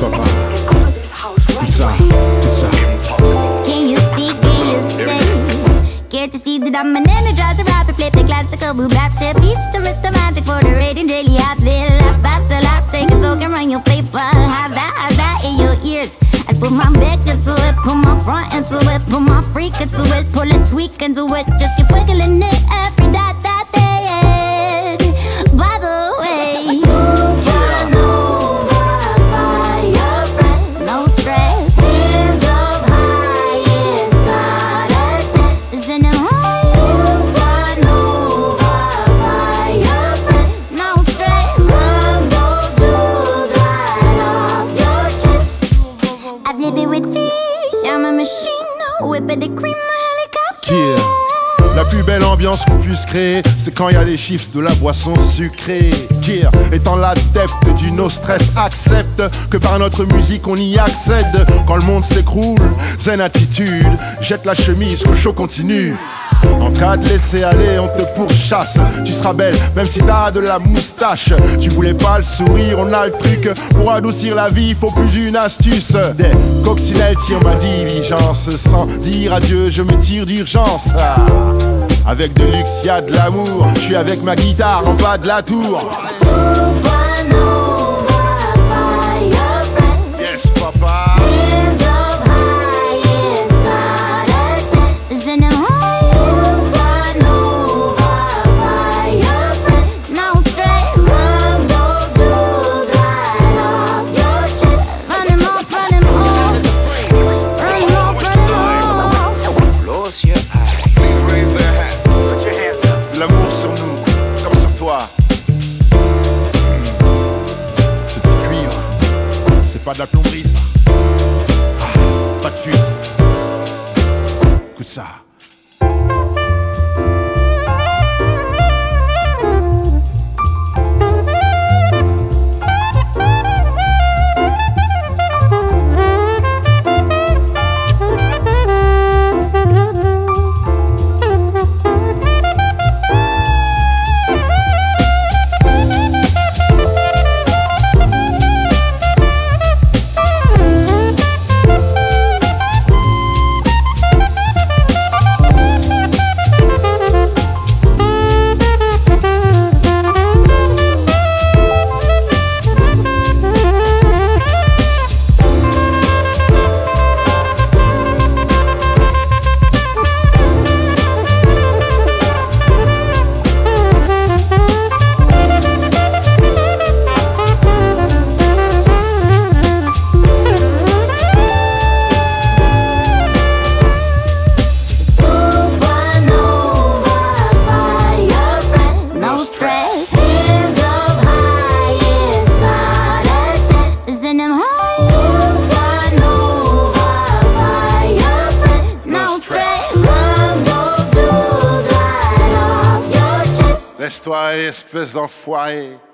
papa. Ça. Can you see, can't you see that I'm an energizer rapper, flip the classical boob lap shit, piece to Mr. Magic for the rating daily outfit, lap after lap, take a token, run your paper, how's that in your ears? Let's put my back into it, put my front into it, put my freak into it, pull it, tweak into it, just keep wiggling it every day. By the way, supernova, fire friend, no stress. Hands up high, it's not a test. It's in the supernova, fire friend, no stress. Rub those jewels right off your chest. I flip it with fish, I'm a machine, whip it, the cream, helicopter. Yeah. La plus belle ambiance qu'on puisse créer, c'est quand il y a les chiffres de la boisson sucrée. Pierre, étant l'adepte du no stress, accepte que par notre musique on y accède. Quand le monde s'écroule, zen attitude, jette la chemise que le show continue. En cas de laisser aller, on te pourchasse. Tu seras belle, même si t'as de la moustache. Tu voulais pas le sourire, on a le truc. Pour adoucir la vie, faut plus d'une astuce. Des coccinelles tirent ma diligence. Sans dire adieu, je me tire d'urgence. Avec Deluxe, y'a de l'amour. Je suis avec ma guitare en bas de la tour. Yes, papa. Pas de la plomberie, ça. Ah, pas de fuite. Écoute ça. Laisse-toi aller, espèce d'enfoiré.